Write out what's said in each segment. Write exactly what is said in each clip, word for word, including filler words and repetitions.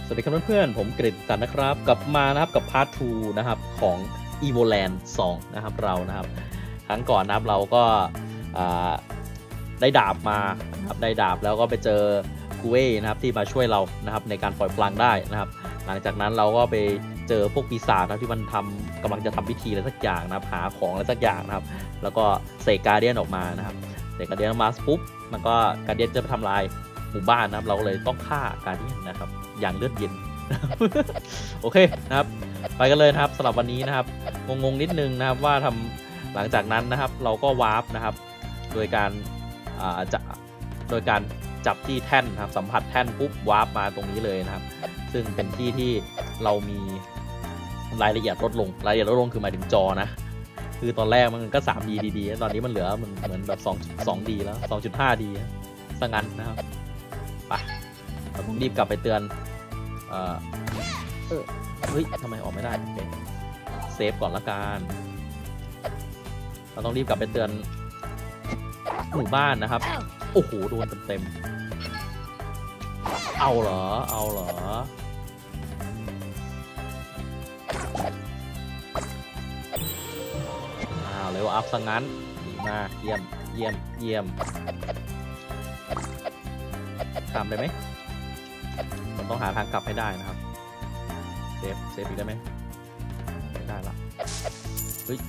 สวัสดีครับเพื่อนๆผมกฤษตันนะครับกลับมานะครับกับพาร์ททูนะครับของ Evoland สองนะครับเรานะครับครั้งก่อนนะครับเราก็ได้ดาบมานะครับได้ดาบแล้วก็ไปเจอกูเอนะครับที่มาช่วยเรานะครับในการปล่อยพลังได้นะครับหลังจากนั้นเราก็ไปเจอพวกปีศาจนะที่มันทำกำลังจะทำพิธีอะไรสักอย่างนะครับหาของอะไรสักอย่างนะครับแล้วก็เสกการเดียนออกมานะครับเสกการเดียนมาปุ๊บมันก็การเดียนจะไปทำลายหมู่บ้านนะครับเราก็เลยต้องฆ่าการเดียนนะครับอย่างเลือดเย็น โอเคนะครับไปกันเลยนะครับสำหรับวันนี้นะครับงงๆนิดนึงนะครับว่าทำหลังจากนั้นนะครับเราก็วาร์ปนะครับโดยการจะโดยการจับที่แท่นนะครับสัมผัสแท่นปุ๊บวาร์ปมาตรงนี้เลยนะครับซึ่งเป็นที่ที่เรามีรายละเอียดลดลงรายละเอียดลดลงคือหมายถึงจอนะคือตอนแรกมันก็ ทรี ดี ดีๆตอนนี้มันเหลือมันเหมือนแบบ สอง ดี แล้ว สองจุดห้า ดีซะงั้นนะครับไปเราต้องรีบกลับไปเตือนเออเฮ้ยทำไมออกไม่ได้เซฟก่อนละกันเราต้องรีบกลับไปเตือนหมู่บ้านนะครับโอ้โหโดนเต็มๆเอาเหรอเอาเหรออ้าวเร็วอัพซะงั้นดีมากเยี่ยมเยี่ยมเยี่ยมทำได้ไหมมันต้องหาทางกลับให้ได้นะครับเซฟเซฟอีกได้ไหมไม่ได้ละเฮ้ย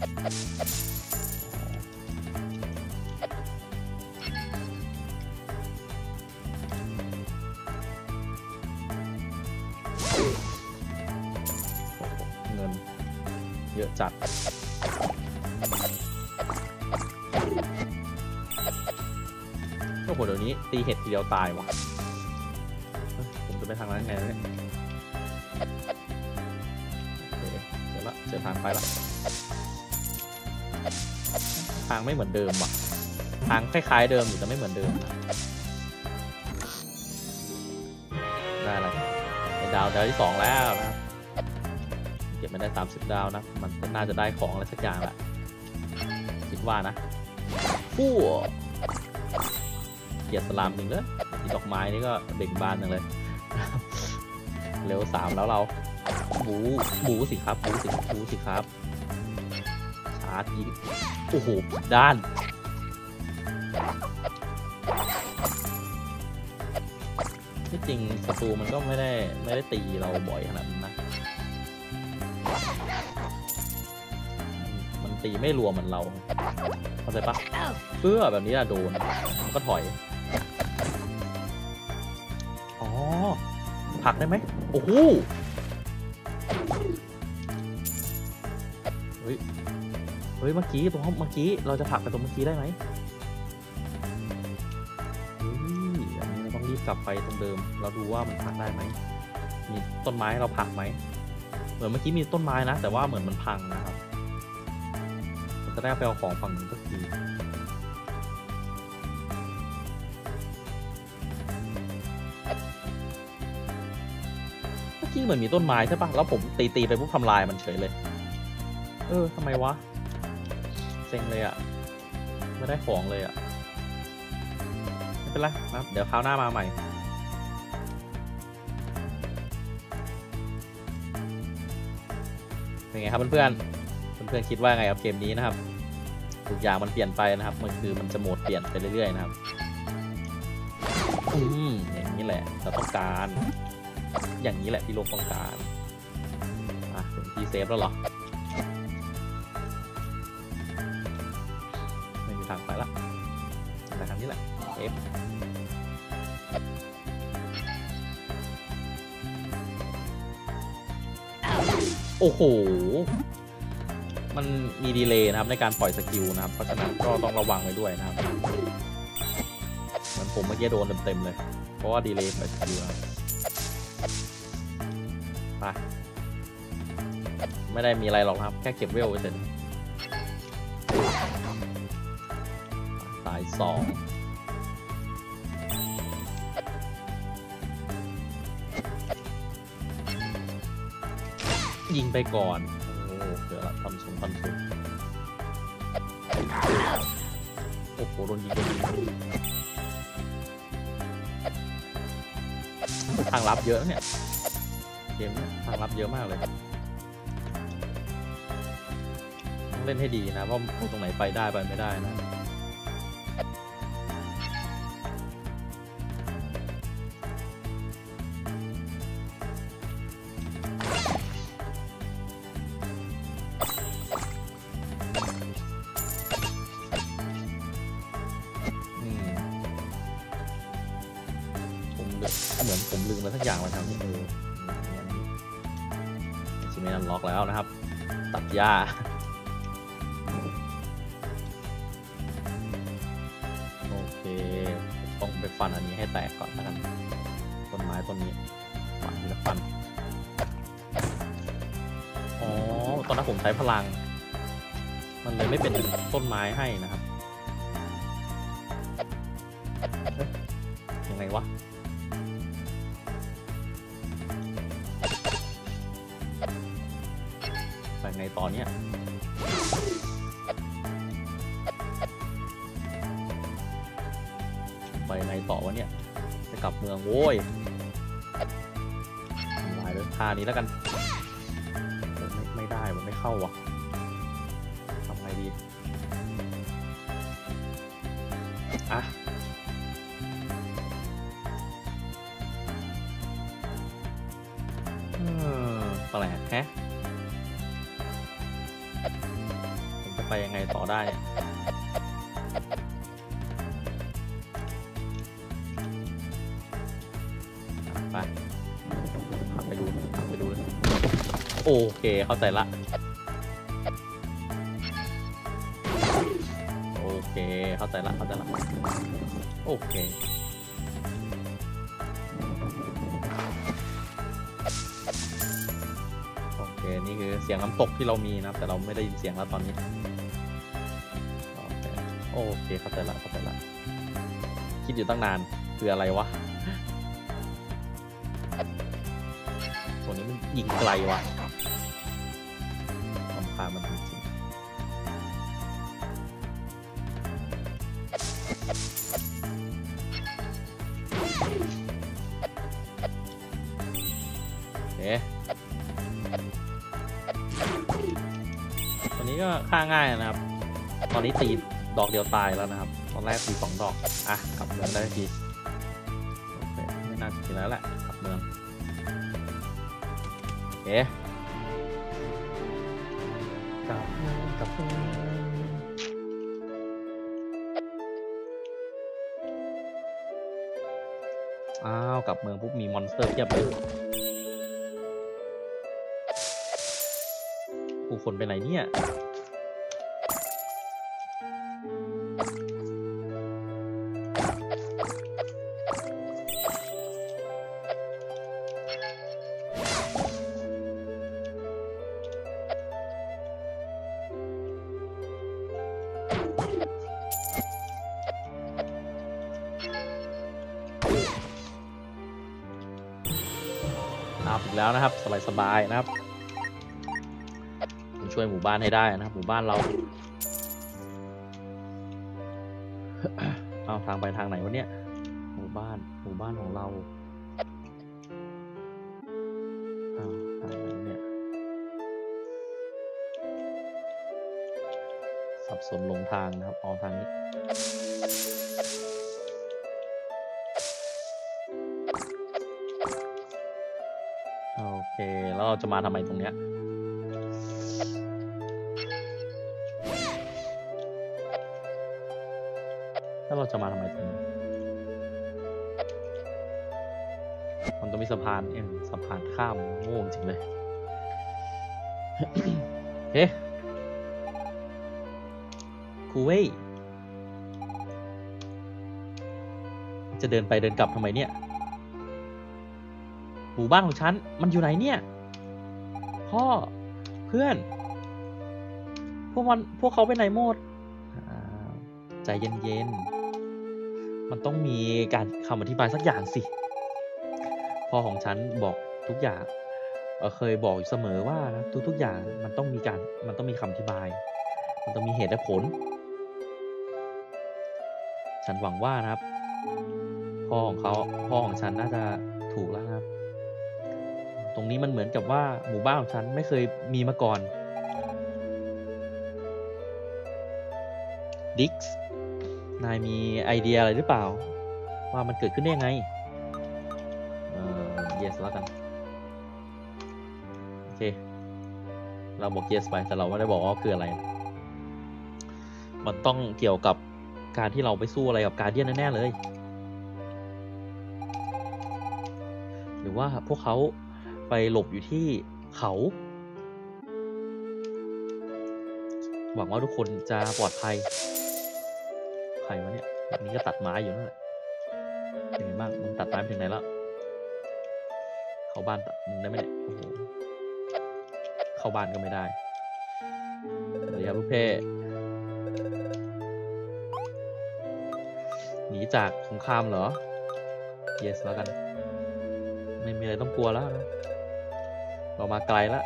เงินเยอะจัดโอ้โหเดี๋ยวนี้ตีเห็ดทีเดียวตายวะผมจะไปทางนั้นไงเนี่ยเดี๋ยวละเจอทางไปละทางไม่เหมือนเดิมว่ะทางคล้ายๆเดิมอยู่แต่ไม่เหมือนเดิมได้อะไรดาวดาวที่สองแล้วนะเก็บไม่ได้สามสิบดาวนะมันน่าจะได้ของอะไรสักอย่างแหละคิดว่านะฟู่เกียรติสลามหนึ่งเลยดอกไม้นี่ก็เบ่งบานจังเลยเร็วสามแล้วเราบูบูสิครับบูสิบูสิครับชาร์จยิงโอ้โหด้านที่จริงศัตรูมันก็ไม่ได้ไม่ได้ตีเราบ่อยขนาดนั้นนะมันตีไม่รวมเหมือนเราเข้าใจปะเพื่อแบบนี้อะโดนมันก็ถอยอ๋อผักได้ไหมโอ้โหเฮ้ยเฮ้ยเมื่อกี้ตรงเมื่อกี้เราจะผักไปตรงเมื่อกี้ได้ไหมเฮ้ยอันนี้เราต้องรีบกลับไปตรงเดิมเราดูว่ามันผักได้ไหมมีต้นไม้เราผักไหมเหมือนเมื่อกี้มีต้นไม้นะแต่ว่าเหมือนมันพังนะครับเราจะได้ไปเอาของฝั่งนู้นสักทีเหมือนมีต้นไม้ใช่ปะแล้วผมตีตีไปปุ๊บทำลายมันเฉยเลยเออทำไมวะเซ็งเลยอะไม่ได้ของเลยอะไม่เป็นไรนะเดี๋ยวคราวหน้ามาใหม่เป็นไงครับเพื่อนๆเพื่อนๆคิดว่าไงกับเกมนี้นะครับทุกอย่างมันเปลี่ยนไปนะครับมันคือมันจะโหมดเปลี่ยนไปเรื่อยๆนะครับอืมอย่างนี้แหละเราต้องการอย่างนี้แหละที่โลกต้องการอ่ะถึงที่เซฟแล้วเหรอไม่มีทางไปละแต่ทางนี้แหละเซฟโอ้โหมันมีดีเลย์นะครับในการปล่อยสกิลนะครับเพราะฉะนั้นก็ต้องระวังไว้ด้วยนะครับเหมือนผมเมื่อกี้โดนเต็มๆเลยเพราะว่าดีเลย์ปล่อยสกิลนะไปไม่ได้มีอะไรหรอกครับแค่เก็บเวลไปเสร็จสายสองยิงไปก่อนโอ้เดี๋ยวละทำชุนทำชุนโอ้โหโดนยิงโดนยิงทางลับเยอะเนี่ยเกมนี้ทางลับเยอะมากเลยต้องเล่นให้ดีนะเพราะตรงไหนไปได้ไปไม่ได้นะเหมือนผมลืมอะไรสักอย่างมาทำนี่เออชิมินันล็อกแล้วนะครับตัดหญ้าโอเคต้องไปฟันอันนี้ให้แตกก่อนนะครับต้นไม้ต้นนี้ฟันทีละฟันอ๋อตอนนั้นผมใช้พลังมันเลยไม่เป็นต้นไม้ให้นะครับยังไงวะไปไงตอนเนี้ยไปไงต่อวะเนี่ยจะกลับเมืองโว้ยลายเลยท่านี้แล้วกันไม่ไม่ได้มันไม่เข้าวะทำไงดีอ่ะแปลกแฮะผมจะไปยังไงต่อได้ไปไปดูไปดูเลยโอเคเข้าใจละโอเคเข้าใจละเข้าใจละโอเคนี่คือเสียงน้ำตกที่เรามีนะแต่เราไม่ได้ยินเสียงแล้วตอนนี้โอเคเข้าใจละเข้าใจละคิดอยู่ตั้งนานคืออะไรวะตัวนี้มันยิงไกลวะลำพามันจริงโอเคตัวนี้ก็ฆ่าง่ายนะครับตอนนี้ตีดอกเดียวตายแล้วนะครับตอนแรกตีสองดอกอ่ะกลับเมืองได้ทีโอเคไม่น่าจะทีแล้วแหละกลับเมืองโอเคกลับเมืองกลับเมืองอ้าวกลับเมืองปุ๊บมีมอนสเตอร์เทียบเลยผู้คนไปไหนเนี่ยอาบอีกแล้วนะครับสบายๆนะครับช่วยหมู่บ้านให้ได้นะครับหมู่บ้านเราเอาทางไปทางไหนวะเนี่ยหมู่บ้านหมู่บ้านของเราเอาทางไหนเนี่ยสับสนลงทางนะครับออกทางนี้โอเคแล้วเราจะมาทำไมตรงเนี้ยแล้วเราจะมาทำไมตรงนี้มันต้องมีสะพานเองสะพานข้ามโง่จริงเลยเฮ้คูเว่จะเดินไปเดินกลับทำไมเนี่ยหมู่บ้านของฉันมันอยู่ไหนเนี่ยพ่อเพื่อนพวกมันพวกเขาไปไหนหมดใจเย็นๆมันต้องมีการคำอธิบายสักอย่างสิพ่อของฉันบอกทุกอย่างเออเคยบอกเสมอว่านะทุกๆอย่างมันต้องมีการมันต้องมีคำอธิบายมันต้องมีเหตุและผลฉันหวังว่านะครับพ่อของเขาพ่อของฉันน่าจะถูกแล้วครับตรงนี้มันเหมือนกับว่าหมู่บ้านของฉันไม่เคยมีมาก่อนดิกส์นายมีไอเดียอะไรหรือเปล่าว่ามันเกิดขึ้นได้ยังไงเอ่อ yes แล้วกันโอเคเราบอก yes ไปแต่เราไม่ได้บอกว่าคืออะไรมันต้องเกี่ยวกับการที่เราไปสู้อะไรกับการเดียนแน่ๆเลยหรือว่าพวกเขาไปหลบอยู่ที่เขาหวังว่าทุกคนจะปลอดภัยใครวะเนี่ยแบบนี้ก็ตัดไม้อยู่นั่นแหละเป็นไงบ้างมึงตัดไม้ไปถึงไหนแล้วเข้าบ้านมึงได้ไหมเนี่ยโอ้โหเข้าบ้านก็ไม่ได้เดี๋ยวลูกเพ่หนีจากสงครามเหรอ yes แล้วกันไม่มีอะไรต้องกลัวแล้วนะเรามาไกลแล้ว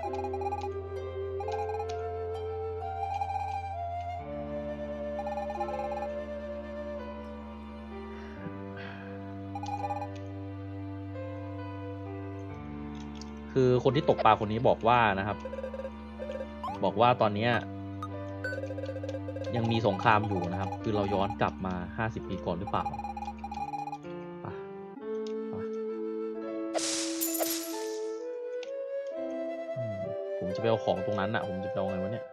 คือคนที่ตกปลาคนนี้บอกว่านะครับบอกว่าตอนนี้ยังมีสงครามอยู่นะครับคือเราย้อนกลับมาห้าสิบปีก่อนหรือเปล่าผมจะไปเอาของตรงนั้นน่ะผมจะไปเอาไงวะเนี่ย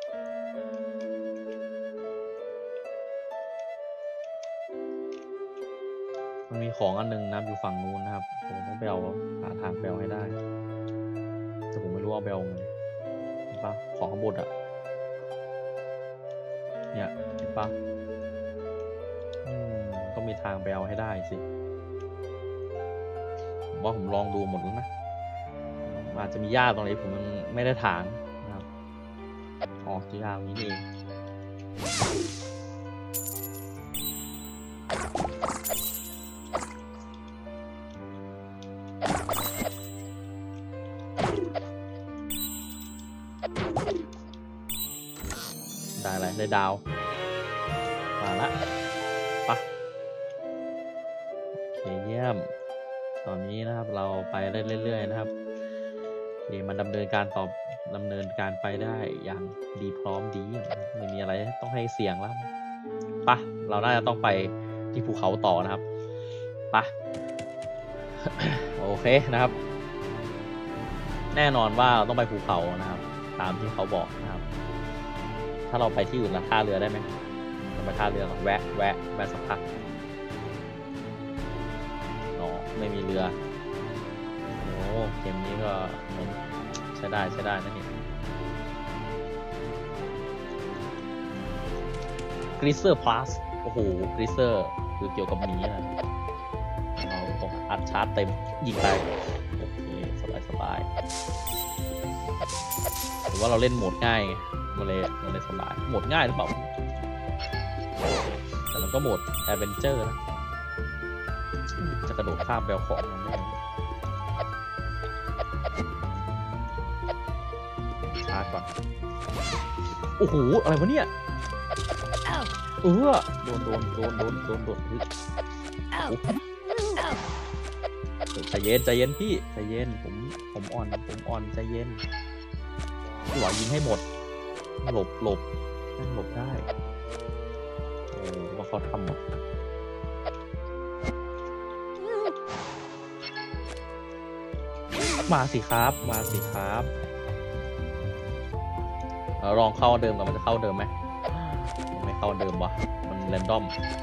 มันมีของอันนึงนะอยู่ฝั่งนู้นนะครับผมต้องไปเอาหาทางไปเอาให้ได้แต่ผมไม่รู้เอาไปเอาไงเห็นปะของข้างบนอ่ะเนี่ยเห็นปะอืมต้องมีทางไปเอาให้ได้สิผมว่าผมลองดูหมดแล้วนะอาจจะมีหญ้าตรงไหนผมยังไม่ได้ถางนะครับอ๋อจะหญ้าตรงนี้เองได้อะไรได้ดาวมาละปะโอเคเยี่ยมตอนนี้นะครับเราไปเรื่อยๆนะครับมันดำเนินการตอบดำเนินการไปได้อย่างดีพร้อมดีไม่มีอะไรต้องให้เสี่ยงแล้วปะเราน่าจะต้องไปที่ภูเขาต่อนะครับปะ โอเคนะครับแน่นอนว่าเราต้องไปภูเขานะครับตามที่เขาบอกนะครับถ้าเราไปที่อื่นละท่าเรือได้ไหมเราไปท่าเรือแวะแวะแวะสักพักอ๋อไม่มีเรือโอ้เกมนี้ก็ใช้ได้ใช้ได้นะเนี่ยกริเซอร์พลัสโอ้โหกริเซอร์คือเกี่ยวกับหมีนะเราต้องอัดชาร์จเต็มยิงไปโอเคสบายสบายหรือว่าเราเล่นโหมดง่ายมันเลยมันเลยสบายโหมดง่ายหรือเปล่าแต่มันก็โหมดแอดเวนเจอร์นะจะกระโดดข้ามแบลของมันได้ชาร์จก่อนโอ้โหอะไรวะเนี่ยเออโดนโดนโดนโดนโดนโดนใจเย็นใจเย็นพี่ใจเย็นผมผมอ่อนผมอ่อนใจเย็นหวังยิงให้หมดหลบหลบหลบได้โอ้ว่าเขาทำมาสิครับมาสิครับเราลองเข้าเดิมกันมันจะเข้าเดิมไหมไม่เข้าเดิมวะมันแรนดอม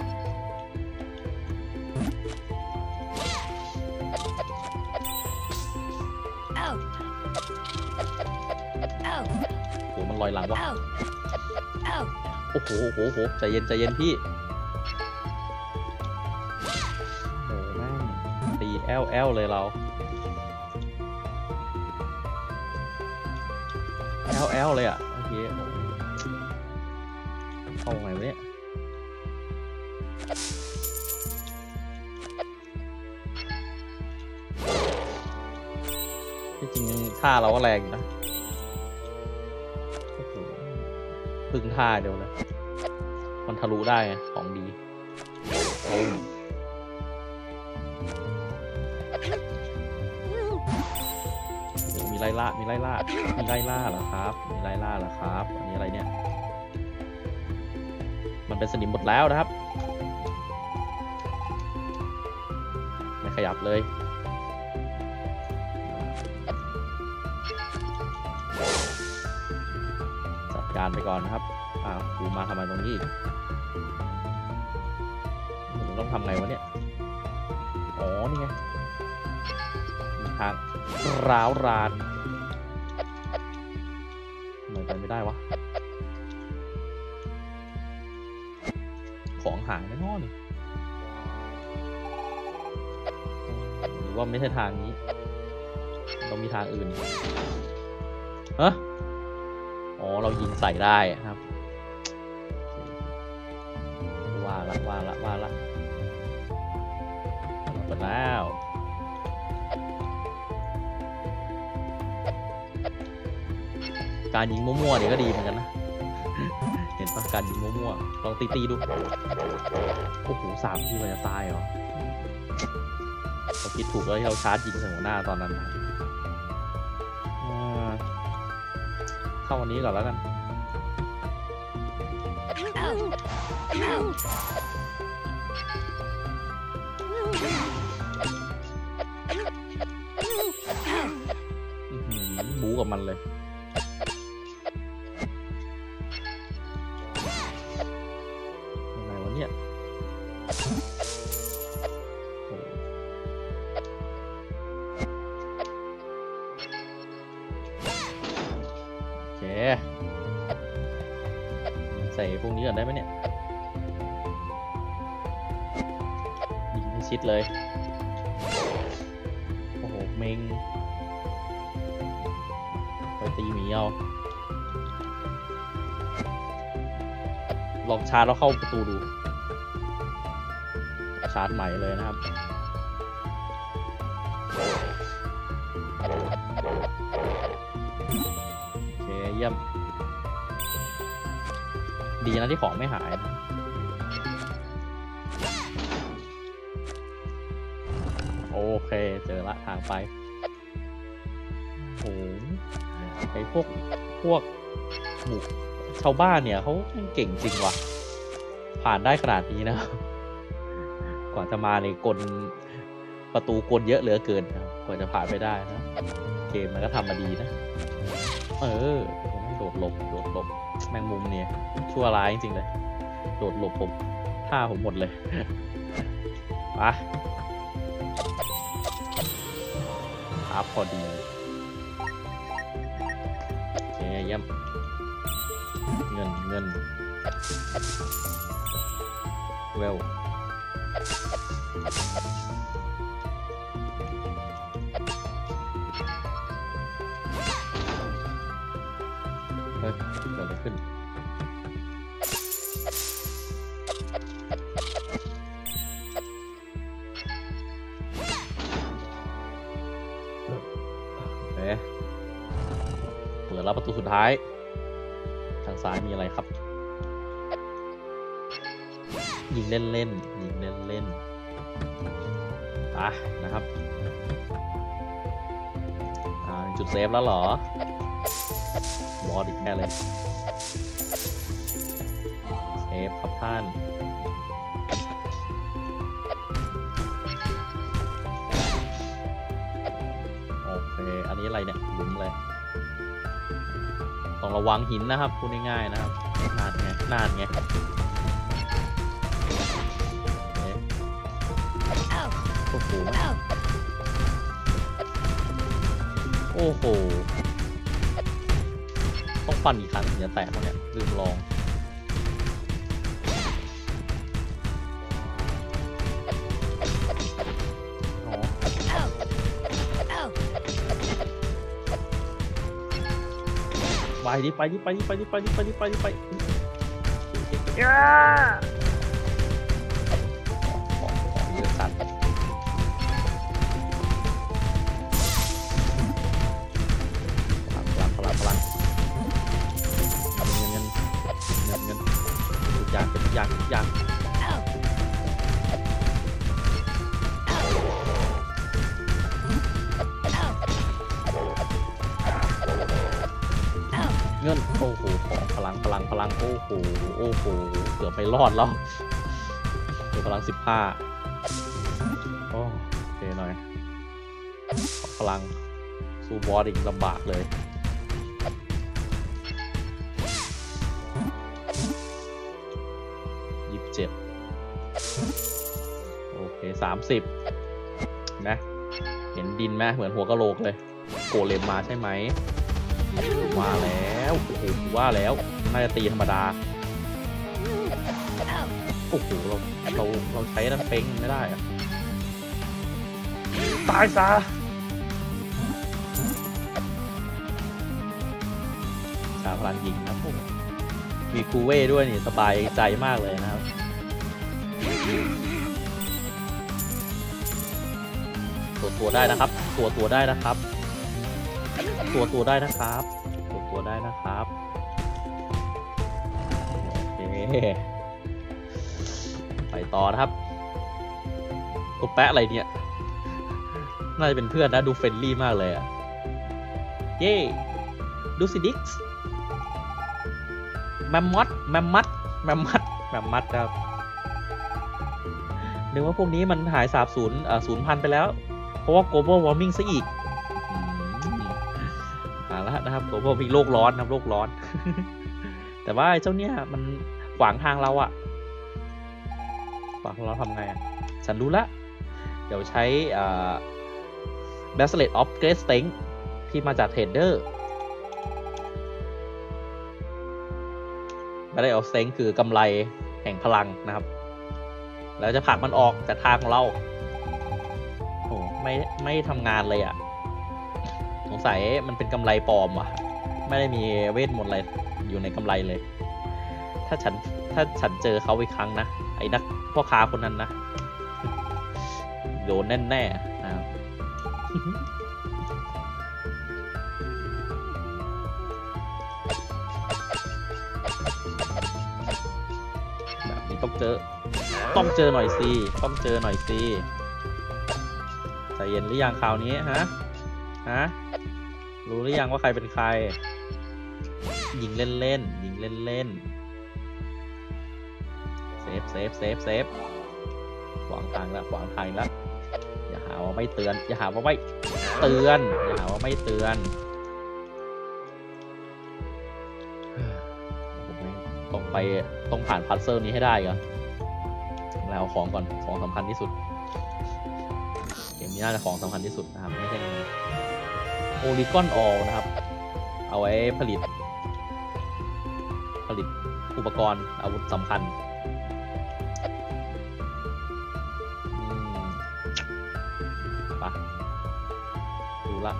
โอ้มันลอยหลังวะโอ้โหโอ้โหโอ้โหใจเย็นใจเย็นพี่โอ้แม่งตีแอลแอลเลยเราแอลแอลเลยอ่ะโอเคเข้าไงวะเนี่ยที่จริงท่าเราก็แรงอยู่นะโอ้โหพึ่งท่าเดียวเลยมันทะลุได้ไงของดีโอ้มีไล่ล่ามีไล่ล่ามีไล่ล่าเหรอครับมีไล่ล่าเหรอครับอันนี้อะไรเนี่ยมันเป็นสนิมหมดแล้วนะครับไม่ขยับเลยจัดการไปก่อนนะครับอ้าวกูมาทำไมตรงนี้อีกผมต้องทำไงวะเนี่ยอ๋อนี่ไงมีทางร้าวรานทำไมไปไม่ได้วะของหายแน่นอนหรือว่าไม่ใช่ทางนี้ต้องมีทางอื่นฮะอ๋อเรายิงใส่ได้ครับว่าละว่าละว่าละเปิดแล้วการยิงมั่วๆเนี่ยก็ดีเหมือนกันนะเห็นปะการยิงมั่วๆลองตีๆดูโอ้โหสามทีมันจะตายเหรอเราคิดถูกแล้วที่เราชาร์จยิงใส่หัวหน้าตอนนั้นนะเข้าวันนี้ก่อนแล้วกันบู๊กับมันเลยอะไรวะเนี่ยโอเคใส่พวกนี้ก่อนได้ไหมเนี่ยยิงให้ชิดเลยโอ้โหเมงไปตีหมีเอาลองชาร์จแล้วเข้าประตูดูชาร์จใหม่เลยนะครับโอเคเยี่ยมดีนะที่ของไม่หายนะโอเคเจอละทางไปโอ้โหไอพวกพวกหมู่ชาวบ้านเนี่ยเขาเก่งจริงว่ะผ่านได้ขนาดนี้นะกว่าจะมาในกลประตูกลเยอะเหลือเกินนะกว่าจะผ่านไปได้นะเกมมันก็ทำมาดีนะเออโดดหลบโดดหลบแมงมุมเนี่ยชั่วร้ายจริงๆเลยโดดหลบผมท่าผมหมดเลยมาครับพอดีโอเคเยี่ยมเงินเงินเวลเฮ้ยเกิดอะไรขึ้นเอ๊ะเปิดรับประตูสุดท้ายทางซ้ายมีอะไรครับยิงเล่นเล่นยิงเล่นเล่นอ่ะนะครับอ่าจุดเซฟแล้วเหรอบอสอีกแค่เลยเซฟครับท่านโอเคอันนี้อะไรเนี่ยหลุมเลยต้องระวังหินนะครับพูดง่ายๆนะครับนานไงนานไงโอ้โหโอ้โหต้องฟันอีกครั้งถึงจะแตกมั้งเนี่ยลืมลองไปดิไปดิไปดิไปดิไปดิไปดิไปดิไปเยอะสัตว์พลังพลังพลังเงินเงินเงินเงินทุกอย่างเป็นทุกอย่างทุกอย่างเงินโอ้โหของพลังพลังพลังโอ้โหโอ้โหเกือบไม่รอดแล้วเดี๋ยวพลังสิบห้าโอเคหน่อยพลังสู้บอสอีกลำบากเลยยี่สิบเจ็ดโอเคสามสิบนะเห็นดินไหมเหมือนหัวกะโหลกเลยโกเลมมาใช่ไหมว่าแล้วโอ้โหว่าแล้วน่าจะตีธรรมดาโอ้โหเราเราเราใช้น้ำเป้งไม่ได้อะตายซะชาพลังยิงนะผมมีคูเว่ด้วยนี่สบายใจมากเลยนะครับตัวตัวได้นะครับตัวตัวได้นะครับตัวตัวได้นะครับตัวตัวได้นะครับโอเคไปต่อนะครับตัวแปะอะไรเนี่ยน่าจะเป็นเพื่อนนะดูเฟรนลี่มากเลยอะเย้ดูสิดิกส์แมมมอสแมมมัดแมมมัดแมมมัดครับนึกว่าพวกนี้มันหายสาบสูญอ่าสูญพันธุ์ไปแล้วเพราะว่า global warming ซะอีกมาแล้วนะครับ global warming โลกร้อนนะโลกร้อน แต่ว่าเจ้าเนี่ยมันขวางทางเราอะขวางเราทำไงอะฉันรู้ละเดี๋ยวใช้อ่า bracelet of great strength ที่มาจาก trader bracelet of strength คือกำไรแห่งพลังนะครับแล้วจะผลักมันออกจากทางของเราโอ้ไม่ไม่ทำงานเลยอ่ะสงสัยมันเป็นกำไรปลอมว่ะไม่ได้มีเวทมนต์อะไรอยู่ในกำไรเลยถ้าฉันถ้าฉันเจอเขาอีกครั้งนะไอ้นักพ่อค้าคนนั้นนะโดนแน่ๆนะครับแบบนี้ต้องเจอต้องเจอหน่อยสิต้องเจอหน่อยสิใจเย็นหรือยังคราวนี้ฮะฮะรู้หรือยังว่าใครเป็นใครยิงเล่นๆยิงเล่นๆเซฟเซฟเซฟเซฟขวางทางแล้วขวางทางแล้วอย่าหาว่าไม่เตือนอย่าหาว่าไม่เตือนอย่าหาว่าไม่เตือนต้องไปต้องผ่านพัซเซิลนี้ให้ได้เหรอแล้วเอาของก่อนของสำคัญที่สุดเกมนี้น่าจะของสำคัญที่สุดนะครับไม่ใช่โอลิกอนออลนะครับเอาไว้ผลิตผลิตอุปกรณ์อาวุธสำคัญปะดูละ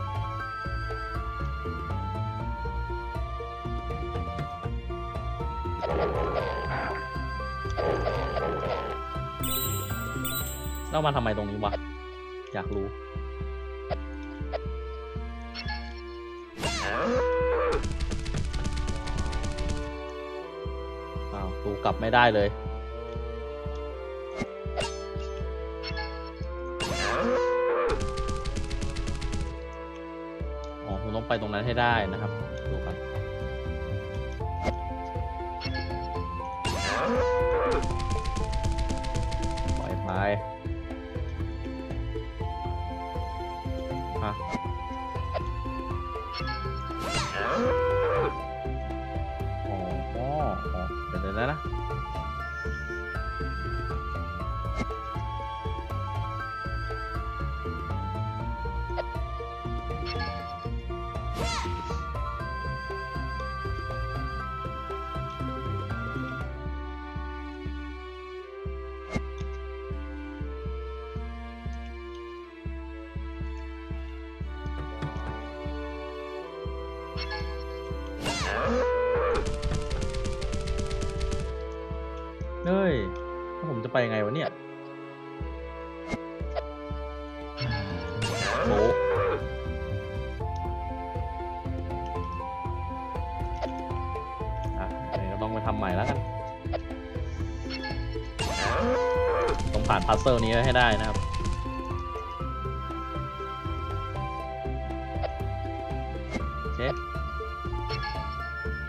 แล้วมาทำไมตรงนี้วะอยากรู้อ้าวตูกลับไม่ได้เลยอ๋อคุณต้องไปตรงนั้นให้ได้นะครับดูกันปล่อยไปฮะอ๋ออ๋อเดี๋ยวเดี๋ยวนะเฮ้ยผมจะไปยังไงวะเนี่ยโอ้อ่ะก็ต้องไปทำใหม่แล้วกันต้องผ่านพัซเซิลนี้ให้ได้นะครับโอเค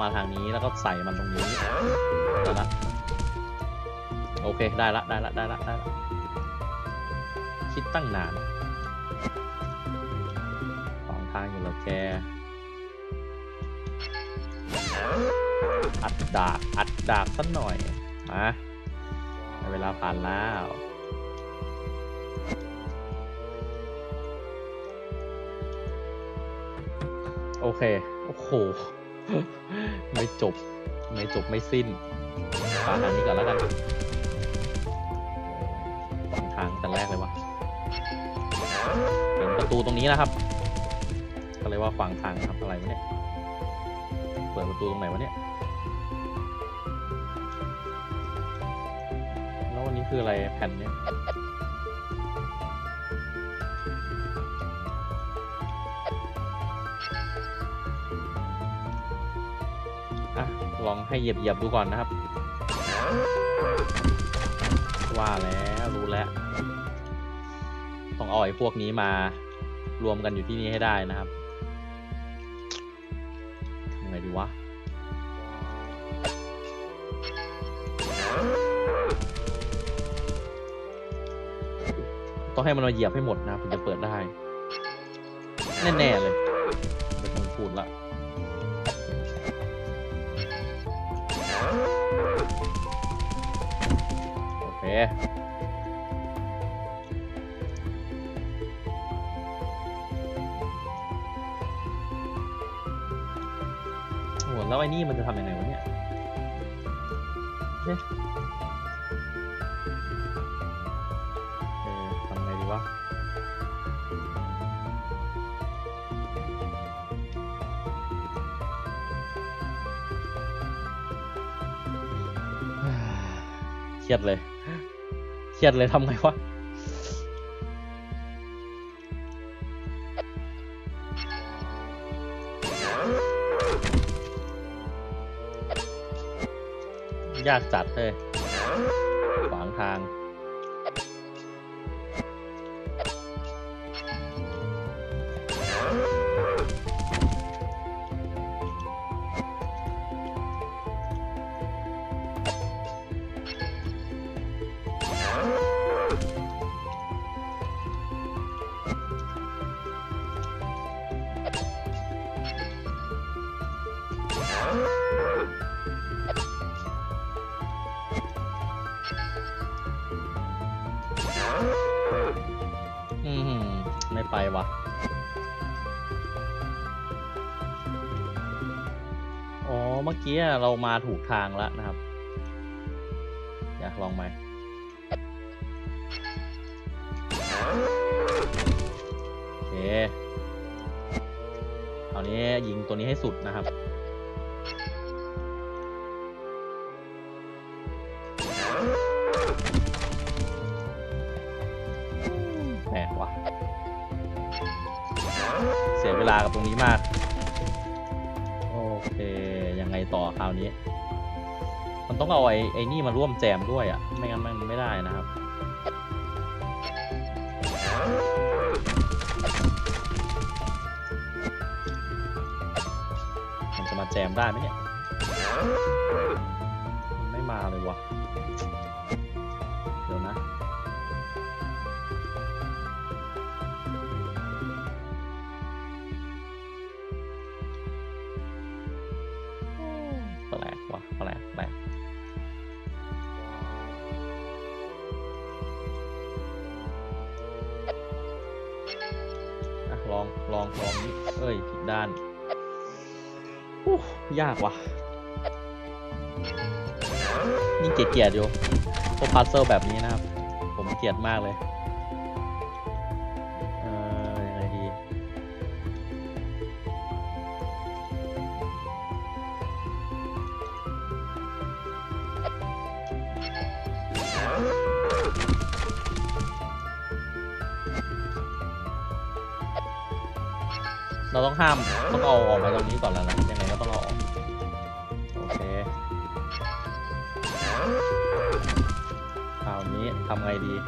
มาทางนี้แล้วก็ใส่มันตรงนี้ได้ละโอเคได้ละได้ละได้ละได้ละคิดตั้งนานสองทางอยู่แล้วแกอัดดาบอัดดาบสักหน่อยมาเวลาผ่านแล้วโอเคโอ้โหไม่จบไม่จบไม่สิ้นปาทางนี้ก่อนแล้วกันขวางทางแต่แรกเลยวะเห็นประตูตรงนี้นะครับก็เลยว่าขวางทางครับอะไรวะเนี่ยเปิดประตูตรงไหนวะเนี่ยแล้ววันนี้คืออะไรแผ่นเนี้ยลองให้เหยียบเหยียบดูก่อนนะครับว่าแล้วรู้แล้วต้องเอาไอ้พวกนี้มารวมกันอยู่ที่นี่ให้ได้นะครับทำไงดีวะต้องให้มันมาเหยียบให้หมดนะถึงจะเปิดได้แน่ๆเลยไม่ต้องพูดละโอเคโอ้แล้วไอ้นี่มันจะทำยังไงวะเนี่ยเอ๊ะเออทำไงดีวะเครียดเลยเครียดเลยทำไงวะยากจัดเลยขวางทางอืมไม่ไปวะอ๋อเมื่อกี้เรามาถูกทางแล้วนะครับอยากลองไหมโอเคคราวนี้ยิงตัวนี้ให้สุดนะครับแหมวะเสียเวลากับตรงนี้มากโอเคยังไงต่อคราวนี้มันต้องเอาไอ้ไอ้นี่มาร่วมแจมด้วยอ่ะไม่งั้นมันไม่ได้นะครับมันจะมาแจมได้ไหมเนี่ยมันไม่มาเลยวะเดี๋ยวนะแปลกว่ะแปลกแปลกอ่ะลองลองลองนี่เอ้ยผิดด้านอู้ยากว่ะนี่เกลียดอยู่พวกพัซเซิลแบบนี้นะครับผมเกลียดมากเลยเออยังไงดีเราต้องห้ามต้องเอาออกมาตรงนี้ก่อนแล้วนะยังไงก็ต้องเอาออกโอเคคราวนี้ทำไงดี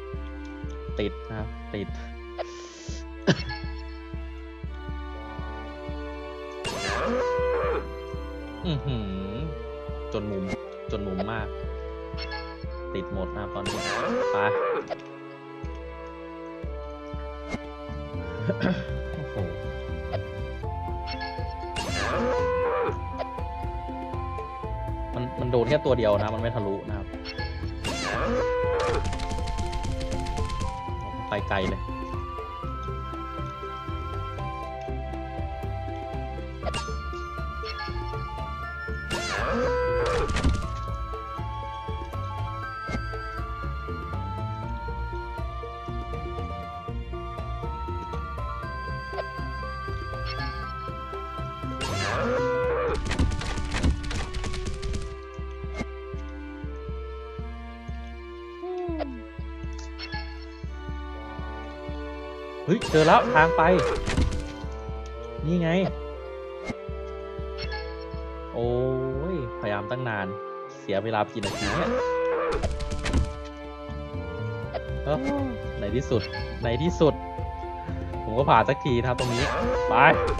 ติดนะครับติดอือหือจนมุมจนมุมมากติดหมดนะครับตอนนี้ไปโอ้โหมันมันโดนแค่ตัวเดียวนะมันไม่ทะลุนะครับไปไกลเลยเฮ้ยเจอแล้วทางไปนี่ไงโอ้ยพยายามตั้งนานเสียเวลากี่นาทีเนี่ยในที่สุดในที่สุดผมก็ผ่านสักทีนะครับตรงนี้ไป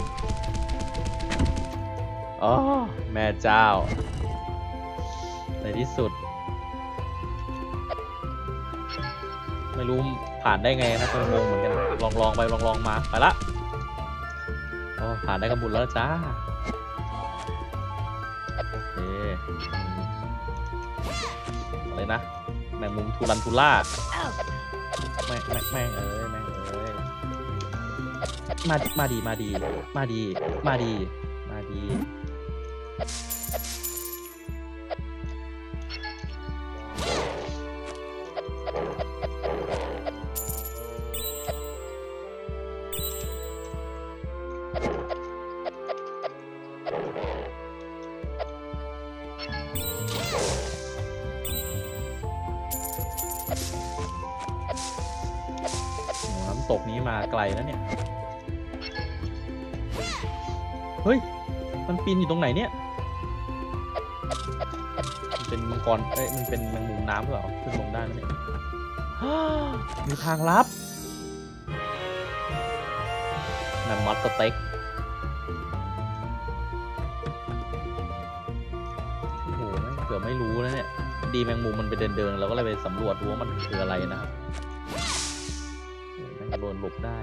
อ๋อแม่เจ้าในที่สุดไม่รู้ผ่านได้ไงนะงงเหมือนกันลองลองไปลองลองมาไปละโอ้ผ่านได้กับบุญแล้วจ้าโอเคอะไรนะแมงมุมทุรันทุล่าแม่แม่แม่เอ้ยแม่เอ้ยมามาดีมาดีมาดีมาดีมาดีตกนี้มาไกลแล้วเนี่ยเฮ้ยมันปีนอยู่ตรงไหนเนี่ยมันเป็นมังกรเอ้ยมันเป็นแมงมุมน้ำหรือเปล่าขึ้นลงได้ไหมเนี่ยมีทางลับแมมมอสสเต็กโอ้โหเกือบไม่รู้แล้วเนี่ยดีแมงมุมมันไปเดินเดินเราก็เลยไปสำรวจดูว่ามันคืออะไรนะครับโดนหลบได้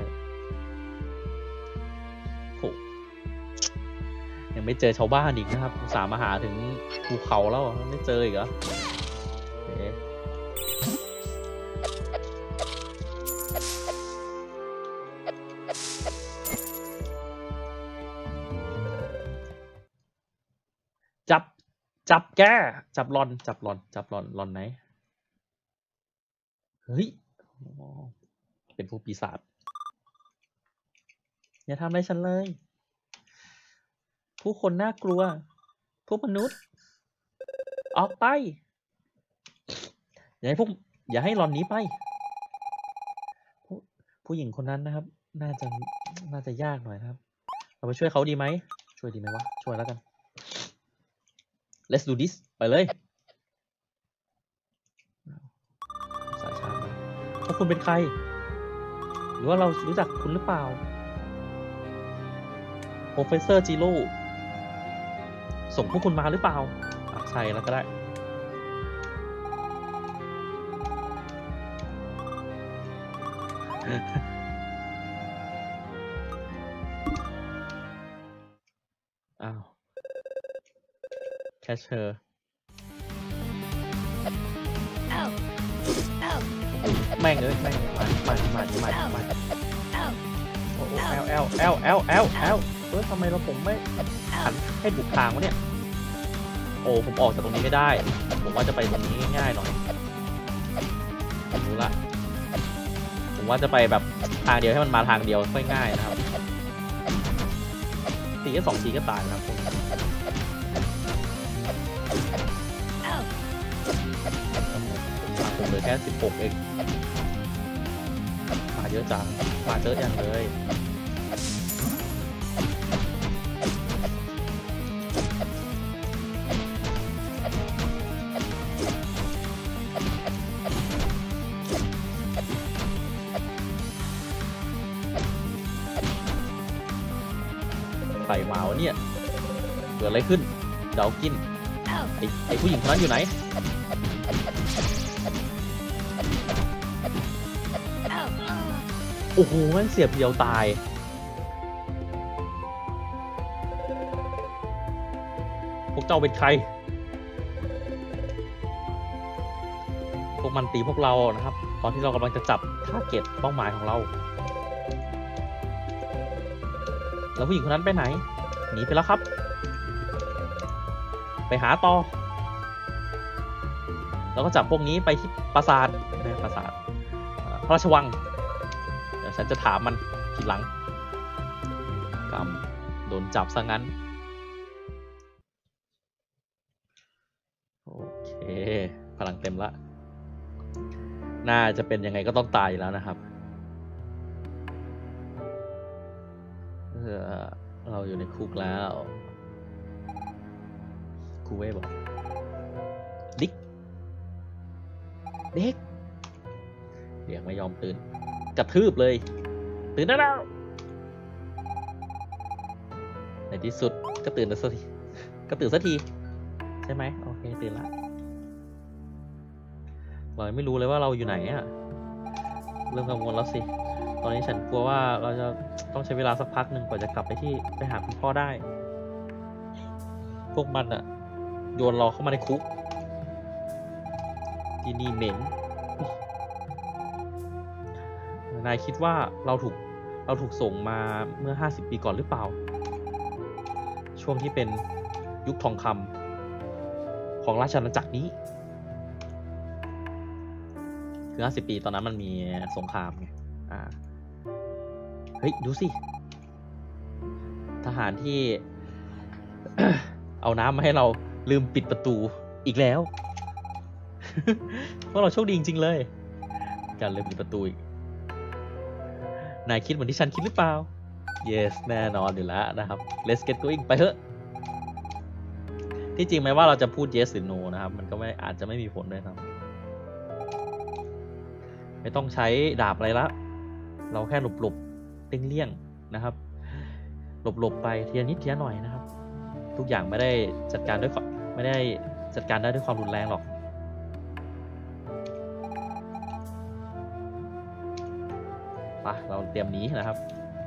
โหยังไม่เจอชาวบ้านอีกนะครับอุตส่าห์มาหาถึงภูเขาแล้วไม่เจออีกเหรอจับจับแกจับรอนจับรอนจับรอนรอนไหนเฮ้ยเป็นผู้ปีศาจอย่าทำอะไรฉันเลยผู้คนน่ากลัวพวกมนุษย์ออกไปอย่าให้พวกอย่าให้หลอนหนีไปผู้ผู้หญิงคนนั้นนะครับน่าจะน่าจะยากหน่อยนะครับเราไปช่วยเขาดีไหมช่วยดีไหมวะช่วยแล้วกัน let's do this ไปเลยสายชาร์จมาพวกคุณเป็นใครหรือว่าเรารู้จักคุณหรือเปล่า Professor Zero ส่งพวกคุณมาหรือเปล่าใช่แล้วก็ได้อ้าวแคชเชอร์แม่งเลยแม่งมามามามามาโอ้โหแอลแอลแอลแอลแอลแอลเฮ้ยทำไมเราผมไม่หันให้ถูกทางวะเนี่ยโอ้ผมออกจากตรงนี้ไม่ได้ผมว่าจะไปตรงนี้ง่ายหน่อยผมรู้ละผมว่าจะไปแบบทางเดียวให้มันมาทางเดียวค่อยง่ายนะครับตีแค่สองทีก็ตายนะครับผมผมเหลือแค่สิบหกเองมาเยอะจังมาเยอะจังเลยใครมาวะเนี่ยกิดอะไรขึ้นเดากินไอ้ไอ้ผู้หญิงคนนั้นอยู่ไหนโอ้โหแม่งเสียบเดียวตายพวกเจ้าเป็นใครพวกมันตีพวกเรานะครับตอนที่เรากำลังจะจับทาร์เก็ตเป้าหมายของเราแล้วผู้หญิงคนนั้นไปไหนหนีไปแล้วครับไปหาต่อแล้วก็จับพวกนี้ไปที่ปราสาทนะปราสาทพระราชวังเดี๋ยวฉันจะถามมันทีหลังกรรมโดนจับซะงั้นโอเคพลังเต็มละน่าจะเป็นยังไงก็ต้องตายอยู่แล้วนะครับเออเราอยู่ในคุกแล้วครูเว่บอกดิ๊กเด็กเด็กไม่ยอมตื่นกระทืบเลยตื่นได้แล้วในที่สุดก็ตื่นแล้วสักทีก็ตื่นสักทีใช่ไหมโอเคตื่นละเราไม่รู้เลยว่าเราอยู่ไหนอะเริ่มกังวลแล้วสิตอนนี้ฉันกลัวว่าเราจะต้องใช้เวลาสักพักหนึ่งกว่าจะกลับไปที่ไปหาคุณพ่อได้พวกมันอะโยนเราเข้ามาในคุกที่นี่เหม็นนายคิดว่าเราถูกเราถูกส่งมาเมื่อห้าสิบปีก่อนหรือเปล่าช่วงที่เป็นยุคทองคำของราชอาณาจักรนี้คือห้าสิบปีตอนนั้นมันมีสงครามไงอ่าเฮ้ยดูสิทหารที่ เอาน้ำมาให้เราลืมปิดประตูอีกแล้ว พวกเราโชคดีจริงๆเลยการลืมปิดประตูอีกนายคิดเหมือนที่ฉันคิดหรือเปล่า yes แน่นอนอยู่แล้วนะครับ let's get going ไปเถอะที่จริงไหมว่าเราจะพูด yes หรือ no นะครับมันก็ไม่อาจจะไม่มีผลด้วยครับไม่ต้องใช้ดาบอะไรละเราแค่หลบๆเลี่ยงๆนะครับหลบๆไปทีละนิดทีละหน่อยนะครับทุกอย่างไม่ได้จัดการด้วยไม่ได้จัดการได้ด้วยความรุนแรงหรอกไปเราเตรียมหนีนะครับ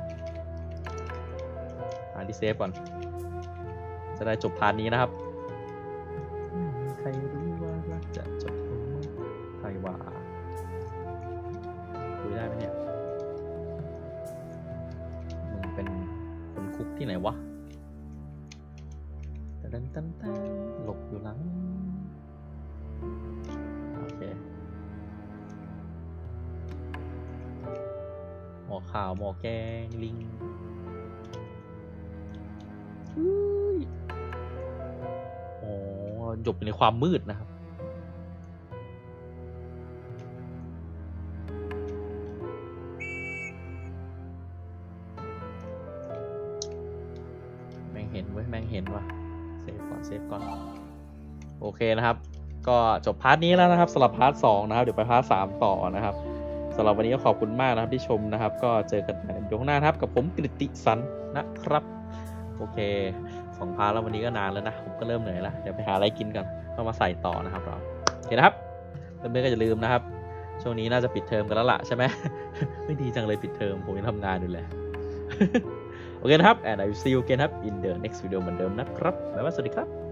หาที่เซฟก่อนจะได้จบพาร์ทนี้นะครับใครรู้ว่ารักจะจบลงใครว่าคุยได้ไหมเนี่ยมึงเป็นคนคุกที่ไหนวะตันตันตันหลบอยู่หลังโอเคหมอข่าวหมอแกงลิงโอ้จบในความมืดนะครับแม่งเห็นเว้ยแม่งเห็นว่ะเซฟก่อนเซฟก่อนโอเคนะครับก็จบพาร์ทนี้แล้วนะครับสำหรับพาร์ทสองนะครับเดี๋ยวไปพาร์ทสามต่อนะครับสำหรับวันนี้ก็ขอบคุณมากนะครับที่ชมนะครับก็เจอกันใหม่ในวิดีโอข้างหน้าครับกับผมกฤติสันนะครับโอเคสองพาร์ทแล้ววันนี้ก็นานแล้วนะผมก็เริ่มเหนื่อยแล้วเดี๋ยวไปหาอะไรกินกันก็มาใส่ต่อนะครับเราโอเคนะครับเพื่อนๆก็อย่าลืมนะครับช่วงนี้น่าจะปิดเทอมกันแล้วล่ะใช่ไหม ไม่ดีจังเลยปิดเทอมผมยังทำงานอยู่เลย โอเคนะครับ and I will see you again ครับ in the next video เหมือนเดิมนะครับบ๊ายบายสวัสดีครับ